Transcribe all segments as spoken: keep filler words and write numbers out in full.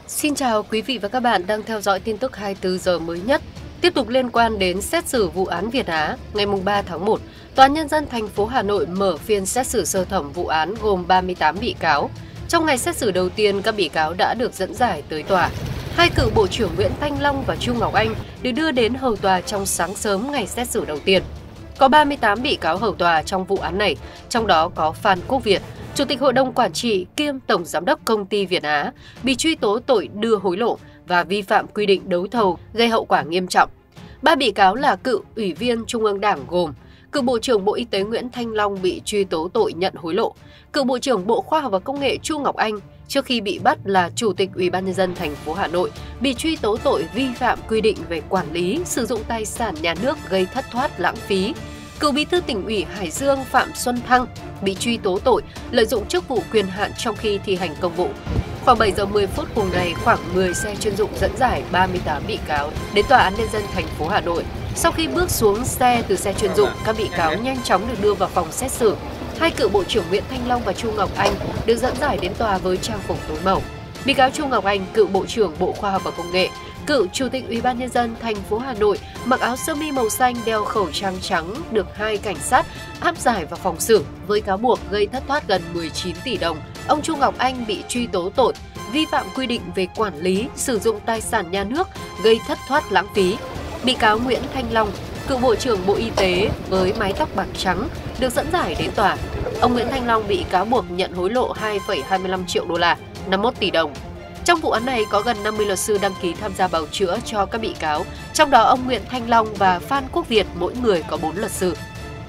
Xin chào quý vị và các bạn đang theo dõi tin tức hai mươi tư giờ mới nhất. Tiếp tục liên quan đến xét xử vụ án Việt Á, ngày ba tháng một, Tòa án Nhân dân thành phố Hà Nội mở phiên xét xử sơ thẩm vụ án gồm ba mươi tám bị cáo. Trong ngày xét xử đầu tiên, các bị cáo đã được dẫn giải tới tòa. Hai cựu Bộ trưởng Nguyễn Thanh Long và Chu Ngọc Anh được đưa đến hầu tòa trong sáng sớm ngày xét xử đầu tiên. Có ba mươi tám bị cáo hầu tòa trong vụ án này, trong đó có Phan Quốc Việt, Chủ tịch Hội đồng Quản trị kiêm Tổng Giám đốc Công ty Việt Á, bị truy tố tội đưa hối lộ và vi phạm quy định đấu thầu gây hậu quả nghiêm trọng. Ba bị cáo là cựu Ủy viên Trung ương Đảng gồm cựu Bộ trưởng Bộ Y tế Nguyễn Thanh Long bị truy tố tội nhận hối lộ, cựu Bộ trưởng Bộ Khoa học và Công nghệ Chu Ngọc Anh trước khi bị bắt là Chủ tịch Ủy ban Nhân dân thành phố Hà Nội bị truy tố tội vi phạm quy định về quản lý sử dụng tài sản nhà nước gây thất thoát lãng phí. Cựu Bí thư Tỉnh ủy Hải Dương Phạm Xuân Thăng bị truy tố tội lợi dụng chức vụ quyền hạn trong khi thi hành công vụ. Khoảng bảy giờ mười phút cùng ngày, khoảng mười xe chuyên dụng dẫn giải ba mươi tám bị cáo đến Tòa án Nhân dân thành phố Hà Nội. Sau khi bước xuống xe từ xe chuyên dụng, các bị cáo nhanh chóng được đưa vào phòng xét xử. Hai cựu Bộ trưởng Nguyễn Thanh Long và Chu Ngọc Anh được dẫn giải đến tòa với trang phục tối màu. Bị cáo Chu Ngọc Anh, cựu Bộ trưởng Bộ Khoa học và Công nghệ, cựu Chủ tịch Ủy ban Nhân dân thành phố Hà Nội, mặc áo sơ mi màu xanh, đeo khẩu trang trắng, được hai cảnh sát áp giải vào phòng xử với cáo buộc gây thất thoát gần mười chín tỷ đồng. Ông Chu Ngọc Anh bị truy tố tội vi phạm quy định về quản lý sử dụng tài sản nhà nước gây thất thoát lãng phí. Bị cáo Nguyễn Thanh Long, cựu Bộ trưởng Bộ Y tế với mái tóc bạc trắng, được dẫn giải đến tòa. Ông Nguyễn Thanh Long bị cáo buộc nhận hối lộ hai phẩy hai mươi lăm triệu đô la, năm mươi mốt tỷ đồng. Trong vụ án này có gần năm mươi luật sư đăng ký tham gia bào chữa cho các bị cáo, trong đó ông Nguyễn Thanh Long và Phan Quốc Việt mỗi người có bốn luật sư.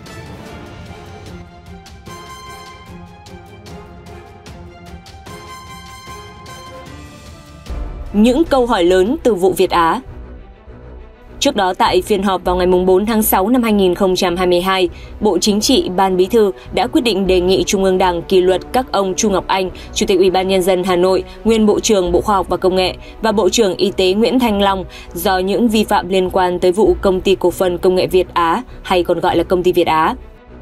Những câu hỏi lớn từ vụ Việt Á. Trước đó tại phiên họp vào ngày bốn tháng sáu năm hai nghìn không trăm hai mươi hai, Bộ Chính trị, Ban Bí thư đã quyết định đề nghị Trung ương Đảng kỷ luật các ông Chu Ngọc Anh, Chủ tịch Ủy ban Nhân dân Hà Nội, nguyên Bộ trưởng Bộ Khoa học và Công nghệ và Bộ trưởng Y tế Nguyễn Thanh Long do những vi phạm liên quan tới vụ Công ty Cổ phần Công nghệ Việt Á hay còn gọi là Công ty Việt Á.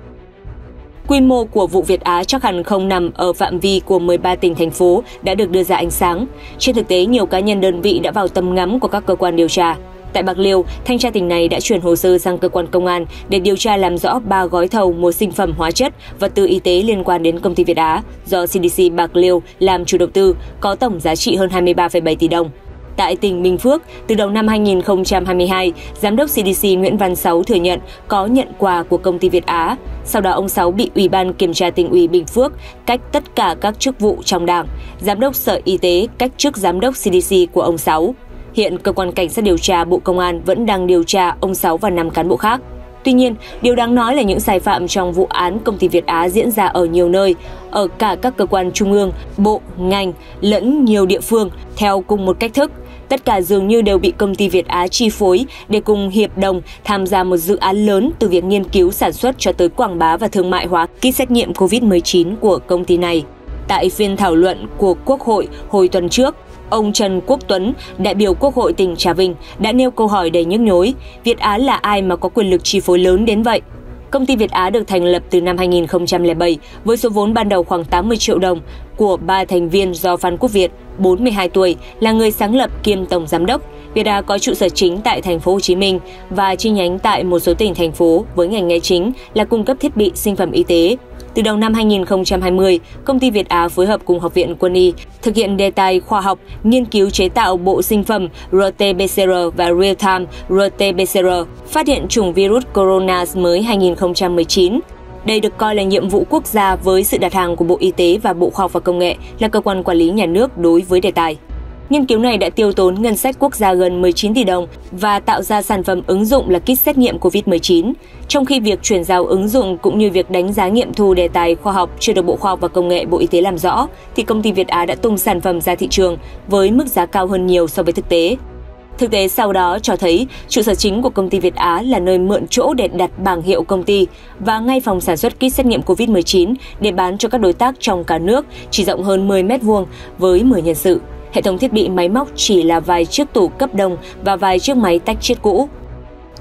Quy mô của vụ Việt Á chắc hẳn không nằm ở phạm vi của mười ba tỉnh, thành phố đã được đưa ra ánh sáng. Trên thực tế, nhiều cá nhân đơn vị đã vào tầm ngắm của các cơ quan điều tra. Tại Bạc Liêu, thanh tra tỉnh này đã chuyển hồ sơ sang cơ quan công an để điều tra làm rõ ba gói thầu mua sinh phẩm hóa chất, vật tư y tế liên quan đến Công ty Việt Á do xê đê xê Bạc Liêu làm chủ đầu tư, có tổng giá trị hơn hai mươi ba phẩy bảy tỷ đồng. Tại tỉnh Bình Phước, từ đầu năm hai nghìn không trăm hai mươi hai, Giám đốc xê đê xê Nguyễn Văn Sáu thừa nhận có nhận quà của Công ty Việt Á. Sau đó ông Sáu bị Ủy ban Kiểm tra Tỉnh ủy Bình Phước cách tất cả các chức vụ trong Đảng. Giám đốc Sở Y tế cách chức Giám đốc xê đê xê của ông Sáu. Hiện Cơ quan Cảnh sát điều tra Bộ Công an vẫn đang điều tra ông Sáu và năm cán bộ khác. Tuy nhiên, điều đáng nói là những sai phạm trong vụ án Công ty Việt Á diễn ra ở nhiều nơi, ở cả các cơ quan trung ương, bộ, ngành, lẫn nhiều địa phương, theo cùng một cách thức. Tất cả dường như đều bị Công ty Việt Á chi phối để cùng hiệp đồng tham gia một dự án lớn từ việc nghiên cứu sản xuất cho tới quảng bá và thương mại hóa kit xét nghiệm covid mười chín của công ty này. Tại phiên thảo luận của Quốc hội hồi tuần trước, ông Trần Quốc Tuấn, đại biểu Quốc hội tỉnh Trà Vinh, đã nêu câu hỏi đầy nhức nhối: Việt Á là ai mà có quyền lực chi phối lớn đến vậy? Công ty Việt Á được thành lập từ năm hai nghìn không trăm lẻ bảy với số vốn ban đầu khoảng tám mươi triệu đồng của ba thành viên do Phan Quốc Việt, bốn mươi hai tuổi, là người sáng lập kiêm tổng giám đốc. Việt Á có trụ sở chính tại thành phố Hồ Chí Minh và chi nhánh tại một số tỉnh thành phố với ngành nghề chính là cung cấp thiết bị sinh phẩm y tế. Từ đầu năm hai nghìn không trăm hai mươi, Công ty Việt Á phối hợp cùng Học viện Quân y thực hiện đề tài khoa học nghiên cứu chế tạo bộ sinh phẩm rờ tê pê xê rờ và real-time rờ tê pê xê rờ, phát hiện chủng virus corona mới hai nghìn không trăm mười chín. Đây được coi là nhiệm vụ quốc gia với sự đặt hàng của Bộ Y tế và Bộ Khoa học và Công nghệ là cơ quan quản lý nhà nước đối với đề tài. Nghiên cứu này đã tiêu tốn ngân sách quốc gia gần mười chín tỷ đồng và tạo ra sản phẩm ứng dụng là kit xét nghiệm covid mười chín. Trong khi việc chuyển giao ứng dụng cũng như việc đánh giá nghiệm thu đề tài khoa học chưa được Bộ Khoa học và Công nghệ Bộ Y tế làm rõ, thì Công ty Việt Á đã tung sản phẩm ra thị trường với mức giá cao hơn nhiều so với thực tế. Thực tế sau đó cho thấy trụ sở chính của Công ty Việt Á là nơi mượn chỗ để đặt bảng hiệu công ty và ngay phòng sản xuất kit xét nghiệm covid mười chín để bán cho các đối tác trong cả nước, chỉ rộng hơn mười mét vuông với mười nhân sự. Hệ thống thiết bị máy móc chỉ là vài chiếc tủ cấp đông và vài chiếc máy tách chiết cũ.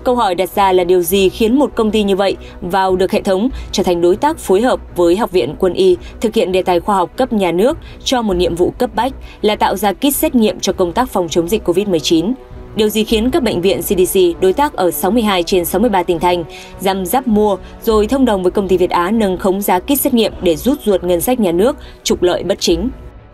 Câu hỏi đặt ra là điều gì khiến một công ty như vậy vào được hệ thống, trở thành đối tác phối hợp với Học viện Quân y thực hiện đề tài khoa học cấp nhà nước cho một nhiệm vụ cấp bách là tạo ra kit xét nghiệm cho công tác phòng chống dịch covid mười chín. Điều gì khiến các bệnh viện xê đê xê đối tác ở sáu mươi hai trên sáu mươi ba tỉnh thành răm rắp mua rồi thông đồng với công ty Việt Á nâng khống giá kit xét nghiệm để rút ruột ngân sách nhà nước, trục lợi bất chính?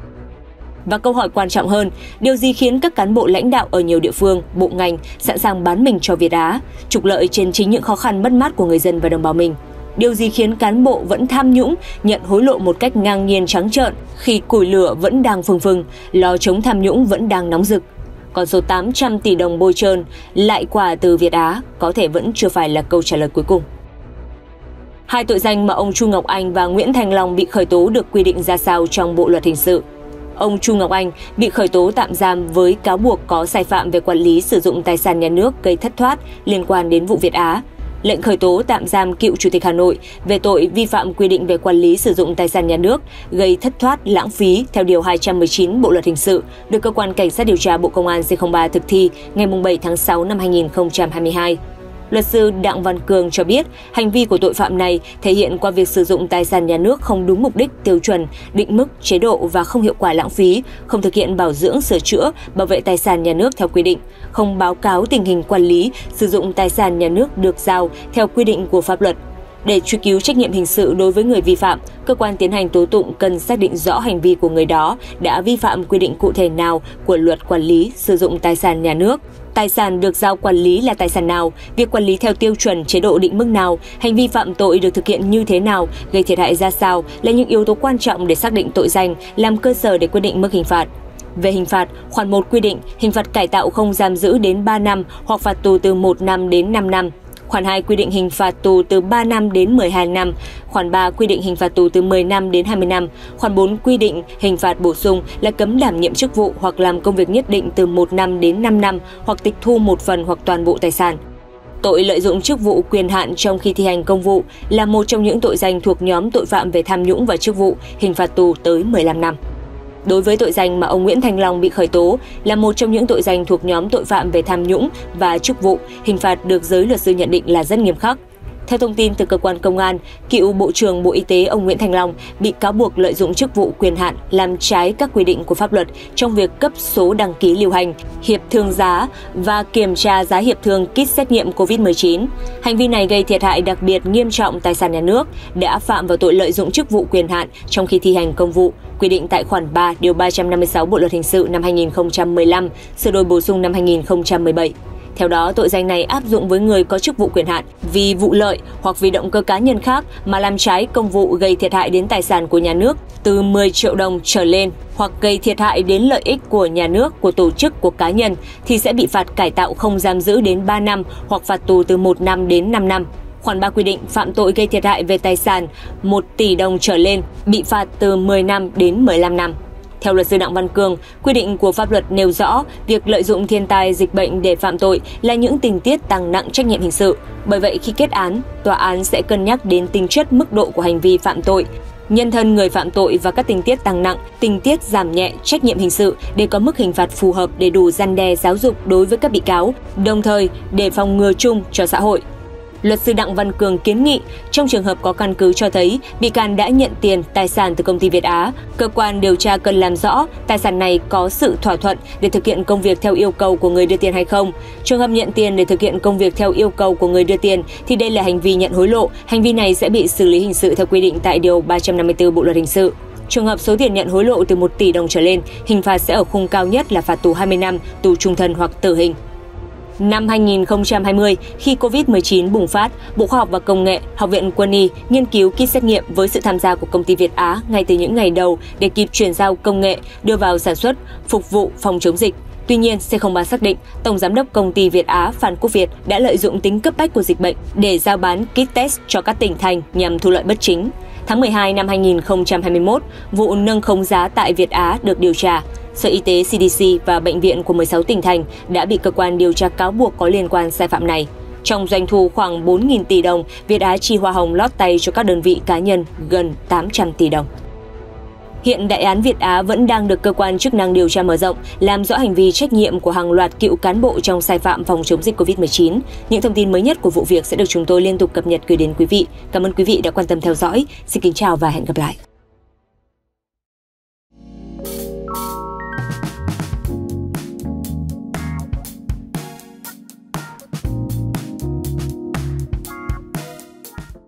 Và câu hỏi quan trọng hơn, điều gì khiến các cán bộ lãnh đạo ở nhiều địa phương, bộ ngành sẵn sàng bán mình cho Việt Á, trục lợi trên chính những khó khăn mất mát của người dân và đồng bào mình? Điều gì khiến cán bộ vẫn tham nhũng, nhận hối lộ một cách ngang nhiên trắng trợn khi củi lửa vẫn đang phừng phừng, lò chống tham nhũng vẫn đang nóng rực? Con số tám trăm tỷ đồng bôi trơn lại quả từ Việt Á có thể vẫn chưa phải là câu trả lời cuối cùng. Hai tội danh mà ông Chu Ngọc Anh và Nguyễn Thành Long bị khởi tố được quy định ra sao trong Bộ luật hình sự? Ông Chu Ngọc Anh bị khởi tố tạm giam với cáo buộc có sai phạm về quản lý sử dụng tài sản nhà nước gây thất thoát liên quan đến vụ Việt Á. Lệnh khởi tố tạm giam cựu Chủ tịch Hà Nội về tội vi phạm quy định về quản lý sử dụng tài sản nhà nước gây thất thoát lãng phí theo điều hai trăm mười chín Bộ luật hình sự được cơ quan cảnh sát điều tra Bộ Công an C không ba thực thi ngày bảy tháng sáu năm hai nghìn không trăm hai mươi hai. Luật sư Đặng Văn Cường cho biết, hành vi của tội phạm này thể hiện qua việc sử dụng tài sản nhà nước không đúng mục đích, tiêu chuẩn, định mức, chế độ và không hiệu quả lãng phí, không thực hiện bảo dưỡng, sửa chữa, bảo vệ tài sản nhà nước theo quy định, không báo cáo tình hình quản lý, sử dụng tài sản nhà nước được giao theo quy định của pháp luật. Để truy cứu trách nhiệm hình sự đối với người vi phạm, cơ quan tiến hành tố tụng cần xác định rõ hành vi của người đó đã vi phạm quy định cụ thể nào của luật quản lý sử dụng tài sản nhà nước. Tài sản được giao quản lý là tài sản nào, việc quản lý theo tiêu chuẩn, chế độ, định mức nào, hành vi phạm tội được thực hiện như thế nào, gây thiệt hại ra sao là những yếu tố quan trọng để xác định tội danh, làm cơ sở để quyết định mức hình phạt. Về hình phạt, khoản một quy định hình phạt cải tạo không giam giữ đến ba năm hoặc phạt tù từ một năm đến năm năm. Khoản hai quy định hình phạt tù từ ba năm đến mười hai năm. Khoản ba quy định hình phạt tù từ mười năm đến hai mươi năm. Khoản bốn quy định hình phạt bổ sung là cấm đảm nhiệm chức vụ hoặc làm công việc nhất định từ một năm đến năm năm hoặc tịch thu một phần hoặc toàn bộ tài sản. Tội lợi dụng chức vụ quyền hạn trong khi thi hành công vụ là một trong những tội danh thuộc nhóm tội phạm về tham nhũng và chức vụ, hình phạt tù tới mười lăm năm. Đối với tội danh mà ông Nguyễn Thành Long bị khởi tố là một trong những tội danh thuộc nhóm tội phạm về tham nhũng và chức vụ, hình phạt được giới luật sư nhận định là rất nghiêm khắc. Theo thông tin từ cơ quan công an, cựu Bộ trưởng Bộ Y tế ông Nguyễn Thành Long bị cáo buộc lợi dụng chức vụ quyền hạn làm trái các quy định của pháp luật trong việc cấp số đăng ký lưu hành, hiệp thương giá và kiểm tra giá hiệp thương kit xét nghiệm covid mười chín. Hành vi này gây thiệt hại đặc biệt nghiêm trọng tài sản nhà nước, đã phạm vào tội lợi dụng chức vụ quyền hạn trong khi thi hành công vụ, quy định tại khoản ba điều ba trăm năm mươi sáu Bộ luật hình sự năm hai nghìn không trăm mười lăm, sửa đổi bổ sung năm hai nghìn không trăm mười bảy. Theo đó, tội danh này áp dụng với người có chức vụ quyền hạn vì vụ lợi hoặc vì động cơ cá nhân khác mà làm trái công vụ gây thiệt hại đến tài sản của nhà nước từ mười triệu đồng trở lên hoặc gây thiệt hại đến lợi ích của nhà nước, của tổ chức, của cá nhân thì sẽ bị phạt cải tạo không giam giữ đến ba năm hoặc phạt tù từ một năm đến năm năm. Khoản ba quy định phạm tội gây thiệt hại về tài sản một tỷ đồng trở lên bị phạt từ mười năm đến mười lăm năm. Theo luật sư Đặng Văn Cường, quy định của pháp luật nêu rõ việc lợi dụng thiên tai, dịch bệnh để phạm tội là những tình tiết tăng nặng trách nhiệm hình sự. Bởi vậy, khi kết án, tòa án sẽ cân nhắc đến tính chất, mức độ của hành vi phạm tội, nhân thân người phạm tội và các tình tiết tăng nặng, tình tiết giảm nhẹ trách nhiệm hình sự để có mức hình phạt phù hợp để đủ răn đe giáo dục đối với các bị cáo, đồng thời để phòng ngừa chung cho xã hội. Luật sư Đặng Văn Cường kiến nghị, trong trường hợp có căn cứ cho thấy bị can đã nhận tiền, tài sản từ công ty Việt Á, cơ quan điều tra cần làm rõ tài sản này có sự thỏa thuận để thực hiện công việc theo yêu cầu của người đưa tiền hay không. Trường hợp nhận tiền để thực hiện công việc theo yêu cầu của người đưa tiền thì đây là hành vi nhận hối lộ, hành vi này sẽ bị xử lý hình sự theo quy định tại điều ba trăm năm mươi tư Bộ luật hình sự. Trường hợp số tiền nhận hối lộ từ một tỷ đồng trở lên, hình phạt sẽ ở khung cao nhất là phạt tù hai mươi năm, tù trung thân hoặc tử hình. Năm hai nghìn không trăm hai mươi, khi covid mười chín bùng phát, Bộ Khoa học và Công nghệ, Học viện Quân y nghiên cứu kit xét nghiệm với sự tham gia của công ty Việt Á ngay từ những ngày đầu để kịp chuyển giao công nghệ đưa vào sản xuất, phục vụ phòng chống dịch. Tuy nhiên, C không ba xác định Tổng Giám đốc Công ty Việt Á Phan Quốc Việt đã lợi dụng tính cấp bách của dịch bệnh để giao bán kit test cho các tỉnh thành nhằm thu lợi bất chính. Tháng mười hai năm hai nghìn không trăm hai mươi mốt, vụ nâng khống giá tại Việt Á được điều tra. Sở Y tế C D C và bệnh viện của mười sáu tỉnh thành đã bị cơ quan điều tra cáo buộc có liên quan sai phạm này. Trong doanh thu khoảng bốn nghìn tỷ đồng, Việt Á chi hoa hồng lót tay cho các đơn vị cá nhân gần tám trăm tỷ đồng. Hiện đại án Việt Á vẫn đang được cơ quan chức năng điều tra mở rộng, làm rõ hành vi trách nhiệm của hàng loạt cựu cán bộ trong sai phạm phòng chống dịch covid mười chín. Những thông tin mới nhất của vụ việc sẽ được chúng tôi liên tục cập nhật gửi đến quý vị. Cảm ơn quý vị đã quan tâm theo dõi. Xin kính chào và hẹn gặp lại.